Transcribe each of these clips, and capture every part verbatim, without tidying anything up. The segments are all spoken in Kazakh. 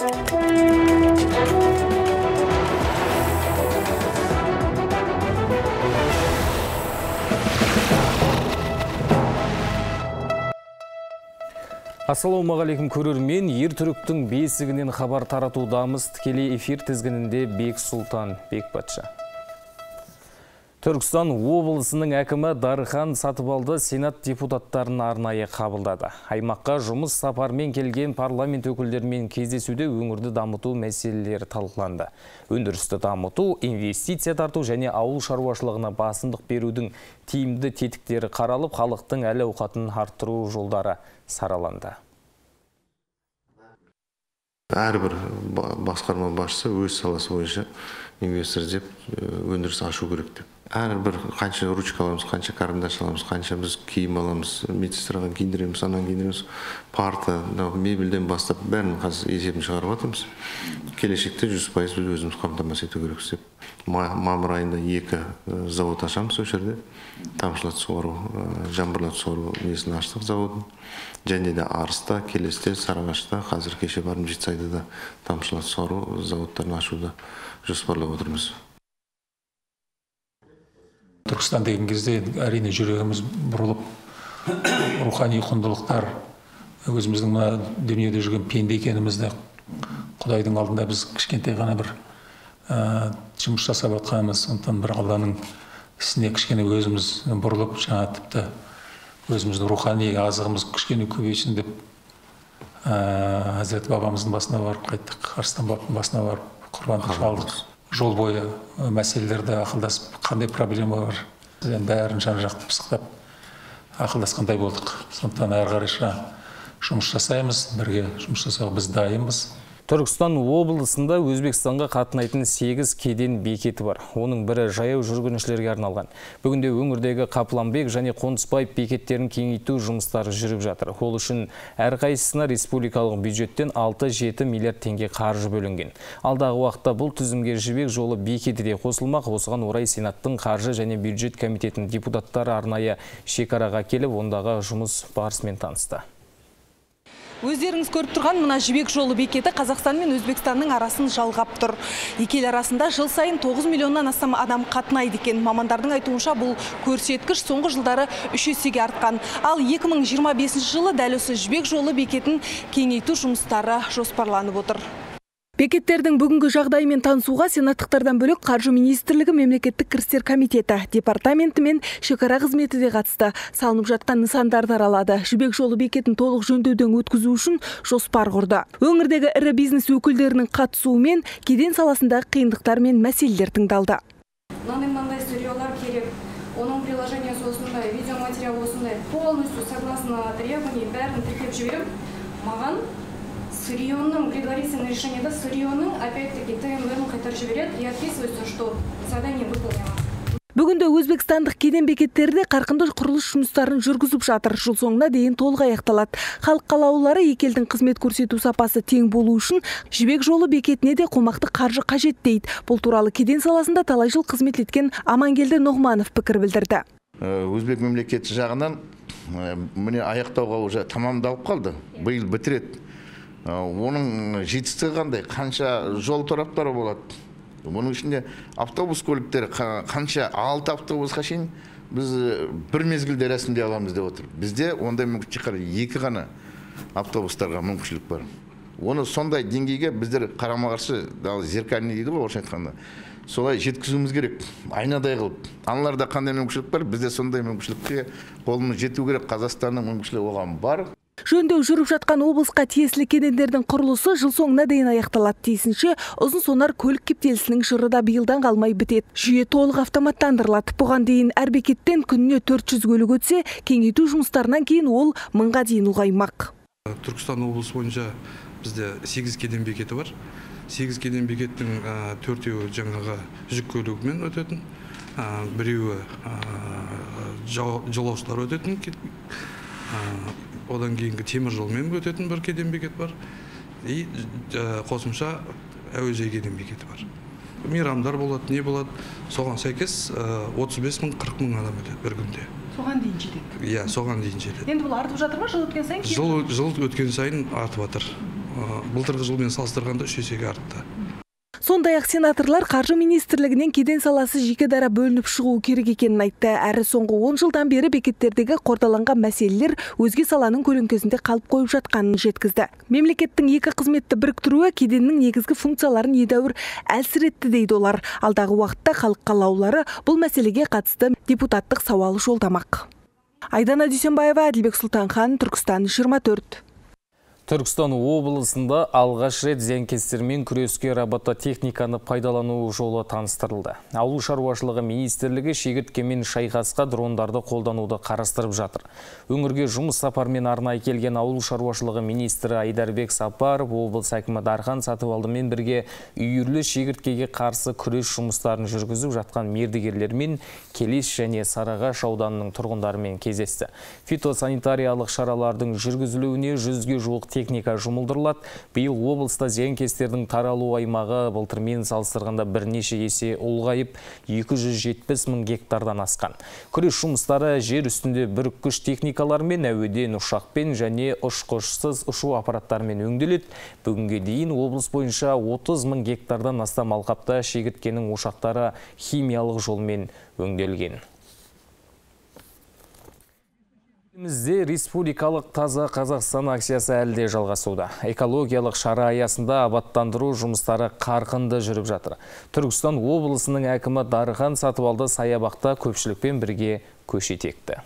Ассалаумағалейкум көрермен, Ертүріктің бесігінен хабар таратудамыз. Тікелей эфир тізгінінде Бек Сұлтан Бекбатша. Түркістан облысының әкімі Дархан Сатыбалды Сенат депутаттарын арнайы қабылдады. Аймаққа жұмыс сапармен келген парламент өкілдерімен кездесуде өңірді дамыту мәселелері талқыланды. Өндірісті дамыту, инвестиция тарту және ауыл шаруашылығына басымдық берудің тиімді тетіктері қаралып, халықтың әл-ауқатын арттыру жолдары сараланды. Әрбір басқарма басшысы өз саласы бойынша инвестор деп өндіріс ашу керек деп. Әрбір қанша ручка аламыз, қанша карандаш аламыз, қанша біз киім аламыз, медсестраға киіндіреміз, анан киіндіреміз, парта, мебельден бастап бәрін қазір есебін шығарып жатырмыз. Келешекте жүз пайыз біз өзіміз қамтамасыз ету керекпіз деп. Мамыр айында екі завод ашамыз осы жерде. Тамшылатып суару, жаңбырлатып суару несін аштық заводын. Және де Арыста, Келесте, Сарыағашта, қазір кеше барып Жетісайда да тамшылатып суару заводтарын ашуды жоспарлап отырмыз. Түркістан деген кезде әрине жүрегіміз бұрылып, рухани құндылықтар, өзіміздің мына дүниеде жүрген пенде екенімізді, Құдайдың алдында біз кішкентай ғана бір жұмыс жасап жатқанымыз, сондықтан бір Алланың ісіне кішкене өзіміз бұрылып, жаңа тіпті өзіміздің рухани азығымыз кішкене көбейсін деп Хазірет бабамыздың басына барып қайттық, Арыстан бабамыздың басына барып құрбандық шалдық. Жол бойы мәселелерді ақылдасып, қандай проблема бар, бәрін жан-жақты пысықтап ақылдасқандай болдық. Сондықтан әрі қарай жұмыс жасаймыз, бірге жұмыс жасауға біз дайынбыз. Түркістан облысында Өзбекстанға қатынайтын сегіз кеден бекеті бар. Оның бірі жаяу жүргіншілерге арналған. Бүгінде өңірдегі Қапланбек және Қонысбай бекеттерін кеңейту жұмыстары жүріп жатыр. Ол үшін әрқайсысына республикалық бюджеттен алты-жеті миллиард теңге қаржы бөлінген. Алдағы уақытта бұл тізімге жібек жолы бекеті де қосылмақ. Осыған орай Сенаттың қаржы және бюджет комитетінің депутаттары арнайы шекараға келіп, ондағы жұмыс барысымен танысты. Өздеріңіз көріп тұрған мына жібек жолы бекеті Қазақстан мен Өзбекстанның арасын жалғап тұр. Екі ел арасында жыл сайын тоғыз миллионнан астам адам қатынайды екен. Мамандардың айтуынша бұл көрсеткіш соңғы жылдары үш есеге артқан. Ал екі мың жиырма бесінші жылы дәл осы жібек жолы бекетін кеңейту жұмыстары жоспарланып отыр. Бекеттердің бүгінгі жағдайымен танысуға сенаттықтардан бөлек Қаржы министрлігі, мемлекеттік кірістер комитеті, департаменті мен шекара қызметі де қатысты. Салынып жатқан нысандарды аралады. Жібек жолы бекетін толық жөндеуден өткізу үшін жоспар құрды. Өңірдегі ірі бизнес өкілдерінің қатысуымен кеден саласындағы қиындықтар мен мәселелер тыңдалды. Мынандай сырьелар керек, оның приложениесі осындай, видеоматериал осындай, полностью согласно требований бәрін тіркеп жіберіп, маған сырьёның предварительное решение, да, сырьёның опять-таки ТМВ-ны қайтарып жібереді и отписывается, что задание выполнено. Бүгінде өзбекстандық кеден бекеттерде қарқынды құрылыс жұмыстарын жүргізіп жатыр. Жыл соңына дейін толық аяқталады. Халық қалаулылары екі елдің қызмет көрсету сапасы тең болу үшін жібек жолы бекетіне де қомақты қаржы қажет дейді. Бұл туралы кеден саласында талай жыл қызмет еткен Амангелді Нұғманов пікір білдірді. Өзбек мемлекеті жағынан міне аяқтауға уже тамамдалып қалды. Биыл бітіреді. Оның жетістігі қандай, қанша жол тораптары болады. Оның ішінде автобус көліктері қанша, алты автобусқа шейін біз бір мезгілде рәсімдей аламыз деп отыр. Бізде ондай мүмкіншілік екі ғана автобустарға мүмкіншілік бар. Оны сондай деңгейге біздер қарама-қарсы зеркальный дейді ғой, орысша айтқанда. Солай жеткізуіміз керек. Айнадай қылып. Аналарда қандай мүмкіншілік бар, бізде сондай мүмкіншілікке қолымыз жету керек. Қазақстанның мүмкіншілігі оған бар. Жөндеу жүріп жатқан облысқа тиесілі кедендердің құрылысы жыл соңына дейін аяқталады. Тиісінше ұзын сонар көлік кептелісінің жыры да биылдан қалмай бітеді. Жүйе толық автоматтандырылады. Бұған дейін әр бекеттен күніне төрт жүз көлік өтсе, кеңейту жұмыстарынан кейін ол мыңға дейін ұлғаймақ. Түркістан облысы бойынша бізде сегіз кеден бекеті бар. сегіз кеден бекеттің төртеуі жаңағы жүк көлігімен өтетін, біреуі жолаушылар өтетін, одан кейінгі темір жолмен өтетін бір кеден бекет бар. И қосымша әуежай кеден бекеті бар. Мейрамдар болады, не болады. Соған сәйкес отыз бес мың қырық мың адам өтеді бір күнде. Соған дейін жетеді. Иә, соған дейін жетеді. Енді бұл артып жатыр ма жыл өткен сайын? Жыл жыл өткен сайын артып жатыр. былтырғы жылмен салыстырғанда үш есеге артты. Сондай-ақ сенаторлар қаржы министрлігінен кеден саласы жеке дара бөлініп шығуы керек екенін айтты. Әрі соңғы он жылдан бері бекеттердегі қордаланған мәселелер өзге саланың көлеңкесінде қалып қойып жатқанын жеткізді. Мемлекеттің екі қызметті біріктіруі кеденнің негізгі функцияларын едәуір әлсіретті дейді олар. Алдағы уақытта халық қалаулылары бұл мәселеге қатысты депутаттық сауал жолдамақ. Айдана Дүйсенбаева, Әділбек Сұлтанхан, Түркістан жиырма төрт. Түркістан облысында алғаш рет зиянкестермен күреске робототехниканы пайдалану жолы таныстырылды. Ауыл шаруашылығы министрлігі шегіртке мен шайқасқа дрондарды қолдануды қарастырып жатыр. Өңірге жұмыс сапармен арнайы келген ауыл шаруашылығы министрі Айдарбек Сапаров облыс әкімі Дархан Сатыбалдымен бірге үйірлі шегірткеге қарсы күрес жұмыстарын жүргізіп жатқан мердігерлермен Келес және Сарыағаш ауданының тұрғындарымен кездесті. Фитосанитариялық шаралардың жүргізілуіне жүзге жуық техника жұмылдырылады. Биыл облыста зиянкестердің таралу аймағы былтырмен салыстырғанда бірнеше есе ұлғайып екі жүз жетпіс мың гектардан асқан. Күрес жұмыстары жер үстінде бүріккіш техникалармен, әуеден ұшақпен және ұшқышсыз ұшу аппараттарымен өңделеді. Бүгінге дейін облыс бойынша отыз мың гектардан астам алқапта шегірткенің ошақтары химиялық жолмен өңделген. Елімізде республикалық таза Қазақстан акциясы әлде жалғасуда. Экологиялық шара аясында абаттандыру жұмыстары қарқынды жүріп жатыр. Түркістан облысының әкімі Дархан Сатыбалды саябақта көпшілікпен бірге көшет екті.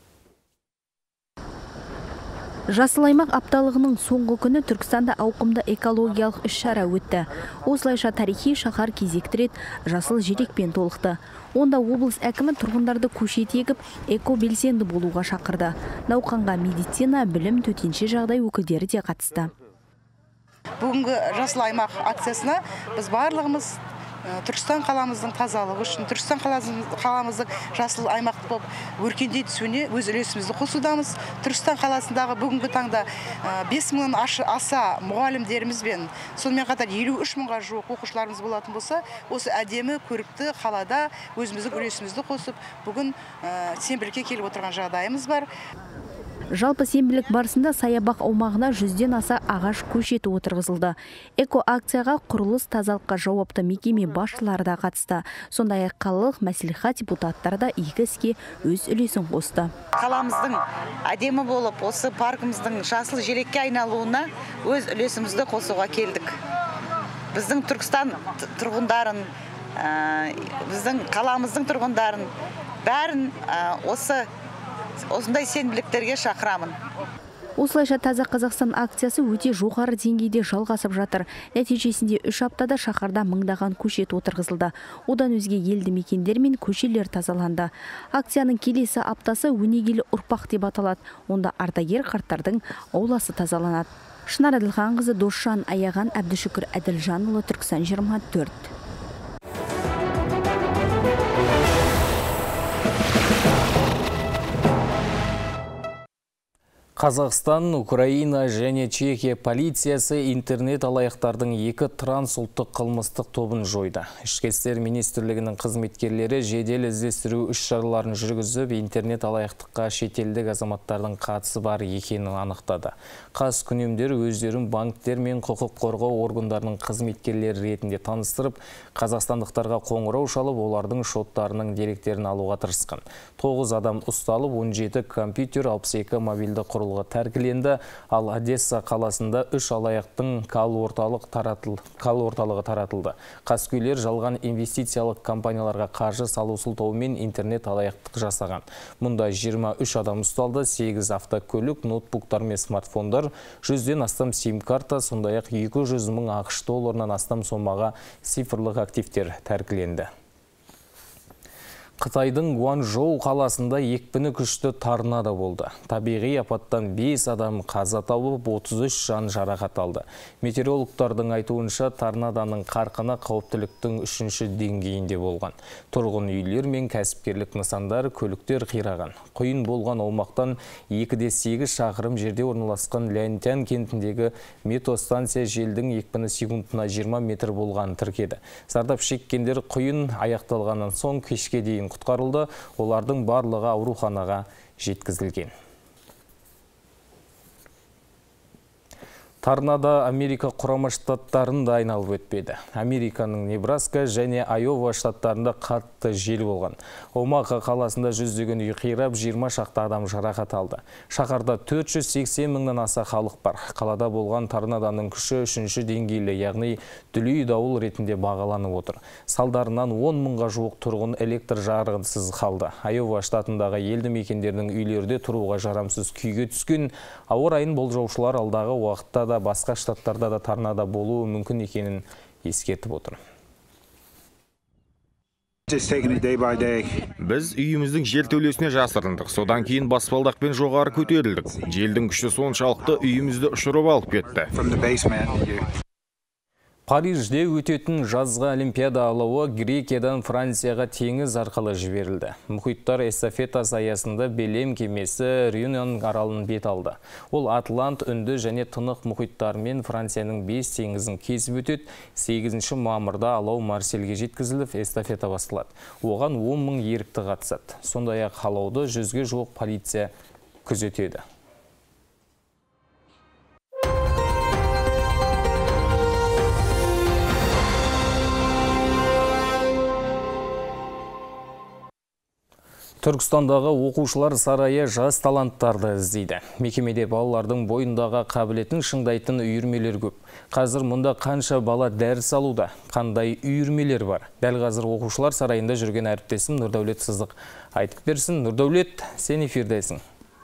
Жасыл аймақ апталығының соңғы күні Түркістанда ауқымды экологиялық іс-шара өтті. Осылайша тарихи шаһар кезекті рет жасыл желекпен толықты. Онда облыс әкімі тұрғындарды көшет егіп, эко-белсенді болуға шақырды. Науқанға медицина, білім, төтенше жағдай өкілдері де қатысты. Бүгінгі жасыл аймақ акциясына біз барлығымыз Түркістан қаламыздың тазалығы үшін, Түркістан қаламыздың жасыл аймақ болып өркендей түсуіне өз үлесімізді қосудамыз. Түркістан қаласындағы бүгінгі таңда бес мыңнан аса мұғалімдеріміз бен сонымен қатар елу үш мыңға жуық оқушыларымыз болатын болса, осы әдемі көрікті қалада өзіміздің үлесімізді қосып, бүгін сенбілікке келіп отырған жағдайымыз бар. Жалпы сенбілік барысында саябақ аумағына жүзден аса ағаш көшеті отырғызылды. Эко-акцияға құрылыс тазалыққа жауапты мекеме басшылары да қатысты. Сондай-ақ қалалық мәслихат депутаттары да игі іске өз үлесін қосты. Қаламыздың әдемі болып, осы паркымыздың жасыл желекке айналуына өз үлесімізді қосуға келдік. Біздің Түркістан тұрғындарын, біздің қаламыздың тұрғындарын бәрін осы осындай сенбіліктерге шақырамын. Осылайша таза Қазақстан акциясы өте жоғары деңгейде жалғасып жатыр. Нәтижесінде үш аптада шаһарда мыңдаған көшет отырғызылды. Одан өзге елді мекендер мен көшелер тазаланды. Акцияның келесі аптасы өнегелі ұрпақ деп аталады. Онда ардагер қарттардың ауласы тазаланады. Шынар Әділханқызы, Досжан Аяған, Әбдішүкір Әділжанұлы, Түркістан жиырма төрт. Қазақстан, Украина және Чехия полициясы интернет алаяқтардың екі трансұлттық қылмыстық тобын жойды. Ішкі істер министрлігінің қызметкерлері жедел іздестіру іс-шараларын жүргізіп, интернет алаяқтыққа шетелдік азаматтардың қатысы бар екенін анықтады. Қас күнемдер өздерін банктер мен құқық қорғау органдарының қызметкерлері ретінде таныстырып, қазақстандықтарға қоңырау шалып, олардың шоттарының деректерін алуға тырысқан. тоғыз адам ұсталып, он жеті компьютер, алпыс екі мобильді құрылғы тәркіленді, ал Одесса қаласында үш алаяқтың кал орталық таратылды. Кал орталығы таратылды. Қаскөйлер жалған инвестициялық компанияларға қаржы салу сылтаумен интернет алаяқтық жасаған. Мұнда жиырма үш адам ұсталды, сегіз автокөлік, ноутбуктар мен смартфондар, жүзден астам сим-карта, сондай-ақ екі жүз мың ақш долларынан астам сомаға цифрлық активтер тәркіленді. Қытайдың Гуанчжоу қаласында екпіні күшті торнадо болды. Табиғи апаттан бес адам қаза тауып, отыз үш жан жарақат алды. Метеорологтардың айтуынша торнадоның қарқыны қауіптіліктің үшінші деңгейінде болған. Тұрғын үйлер мен кәсіпкерлік нысандар, көліктер қираған. Құйын болған аумақтан екі де сегіз шақырым жерде орналасқан Лянтян кентіндегі метеостанция желдің екпіні секундына жиырма метр болған тіркеді. Зардап шеккендер құйын аяқталғаннан соң кешке дейін құтқарылды, олардың барлығы ауруханаға жеткізілген. Торнадо Америка Құрама Штаттарында айналып өтпеді. Американың Небраска және Айова штаттарында қатты жел болған. Омаха қаласында жүздеген үй қирап, жиырма шақты адам жарақат алды. Шаһарда төрт жүз сексен мыңнан аса халық бар. Қалада болған торнадоның күші үшінші деңгейлі, яғни дүлей дауыл ретінде бағаланып отыр. Салдарынан он мыңға жуық тұрғын электр жарығынсыз қалды. Айова штатындағы елді мекендердің үйлерде тұруға жарамсыз күйге түскен. Ауа райын болжаушылар алдағы уақытта да басқа штаттарда да торнадо болуы мүмкін екенін ескертіп отыр. Біз үйіміздің жертөлесіне жасырындық. Содан кейін баспалдақпен жоғары көтерілдік. Желдің күші соншалықты үйімізді ұшырып алып кетті. Парижде өтетін жазғы Олимпиада алауы Грекиядан Францияға теңіз арқылы жіберілді. Мұхиттар эстафетасы аясында Белем кемесі Реюнион аралын бет алды. Ол Атлант, Үнді және Тынық мұхиттарымен Францияның бес теңізін кесіп өтеді. сегізінші мамырда алау Марсельге жеткізіліп, эстафета басталады. Оған он мың ерікті қатысады. Сондай-ақ алауды жүзге жуық полиция күзетеді. Түркістандағы оқушылар сарайы жас таланттарды іздейді. Мекемеде балалардың бойындағы қабілетін шыңдайтын үйірмелер көп. Қазір мұнда қанша бала дәріс алуда, қандай үйірмелер бар? Дәл қазір оқушылар сарайында жүрген әріптесім Нұрдәулет Сыздық айтып берсін. Нұрдәулет, сен эфирдесің.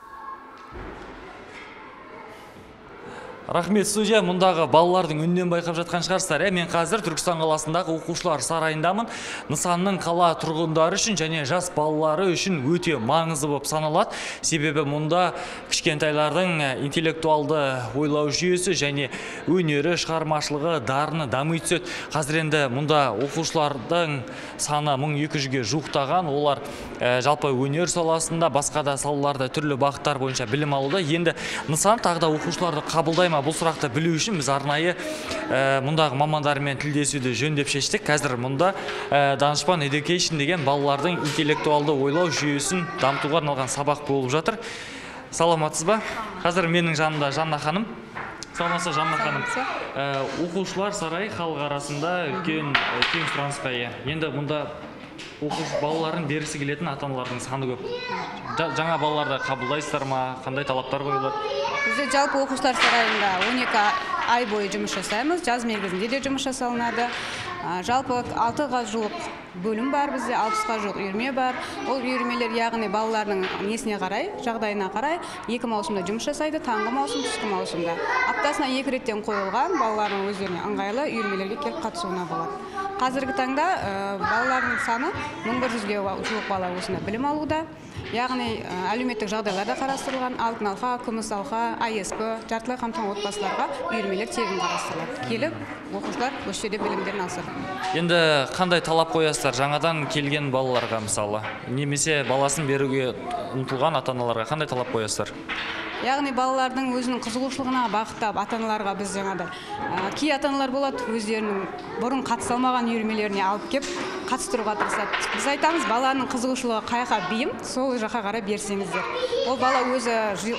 Рахмет, студия. Мұндағы балалардың үннен байқап жатқан шығарсыздар. Мен қазір Түркістан қаласындағы оқушылар сарайындамын. Нысанның қала тұрғындары үшін және жас балалары үшін өте маңызды болып саналады. Себебі мұнда кішкентайлардың интеллектуалды ойлау жүйесі және өнері, шығармашылығы, дарыны дами түседі. Қазір енді мұнда оқушылардың саны мың екі жүзге жуықтаған. Олар жалпы өнер саласында, басқа да салаларда түрлі бағыттар бойынша білім алуда. Енді нысан тағы да оқушыларды қабылдай ма? Бұл сұрақты білу үшін біз арнайы мұндағы мамандармен тілдесуді жөндеп шештік. Қазір мұнда Данышпан Education деген балалардың интеллектуалды ойлау жүйесін дамытуға арналған сабақ болып жатыр. Саламатсыз ба? Қазір менің жанымда Жанна ханым. Саламатсыз, Жанна ханым. Оқушылар сарайы халық арасында үлкен кең сұранысқа ие. Енді мұнда оқушы балаларын берісі келетін ата-аналардың саны көп. Жаңа балаларды қабылдайсыздар ма? Қандай талаптар қойылады? Бізде жалпы оқушылар сарайында он екі ай бойы жұмыс жасаймыз. Жаз мезгілінде де жұмыс жасалынады. Жалпы алтыға жуық бөлім бар бізде, алпысқа жуық үйірме бар. Ол үйірмелер яғни балалардың несіне қарай, жағдайына қарай екі маусымда жұмыс жасайды, таңғы маусым, түскі маусымда. Аптасына екі реттен қойылған балалардың өздеріне ыңғайлы үйірмелерге келіп қатысуына болады. Қазіргі таңда балалардың саны мың бір жүзге жуық бала осында білім алуда. Яғни әлеуметтік жағдайлар да қарастырылған, алтын алқа, күміс алқа, ай эс пі, жартылай қамтылған отбасыларға үйірмелер тегін қарастырылады. Келіп, оқушылар осы жерде білімдерін алады. Енді қандай талап қоясыздар жаңадан келген балаларға мысалы, немесе баласын беруге ұмтылған ата-аналарға қандай талап қоясыздар? Яғни балалардың өзінің қызығушылығына бағыттап ата-аналарға біз жаңада кей ата-аналар болады, өздерінің бұрын қатыса алмаған үйірмелеріне алып кеп қатыстыруға тырысады. Біз айтамыз, баланың қызығушылығы қайға бейім, сол жаққа қарай берсеңіздер. Ол бала өзі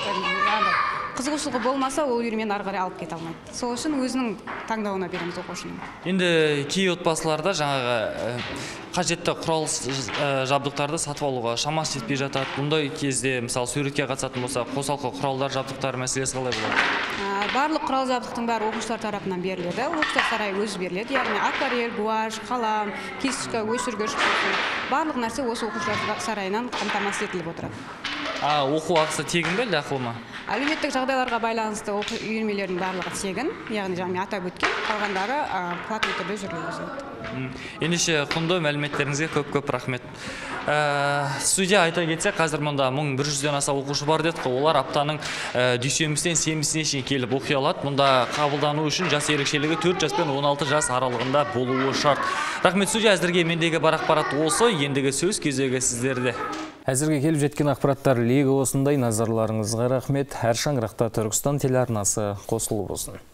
қызығушылығы болмаса, ол үйірмені ары қарай алып кете алмайды. Сол үшін өзінің таңдауына береміз оқушының. Енді кей отбасыларда жаңағы қажетті құрал жабдықтарды сатып алуға шамасы жетпей жатады. Бұндай кезде, мысалы, суретке қатысатын болса, қосалқы құралдар жабдықтар мәселесі қалай болады? Барлық құрал жабдықтың бәрі оқушылар тарапынан беріледі. Оқушылар сарайы өзі беріледі. Яғни акварель, гуашь, қалам, кисточка, өшіргіш, барлық нәрсе осы оқушылар сарайынан қамтамасыз етіліп отырады. А, оқу ақысы тегін бе, ақылы ма? Әлеуметтік жағдайларға байланысты оқу үйірмелердің барлығы тегін, яғни жаңа атап өткен, қалғандары платный түрде жүргізіледі. Ендеше құнды мәліметтеріңізге көп-көп рахмет. Студия айта кетсе, қазір мұнда мың бір жүзден аса оқушы бар дедік. Олар аптаның дүйсенбісінен сенбісіне шейін келіп оқи алады. Мұнда қабылдану үшін жас ерекшелігі төрт жас пен он алты жас аралығында болуы шарт. Рахмет, студия, әзірге мендегі бар ақпарат осы, ендігі сөз кезегі сіздерде. Әзірге келіп жеткен ақпараттар легі осындай. Назарларыңызға рахмет. Әр шаңырақта Түркістан телеарнасы қосылып болсын.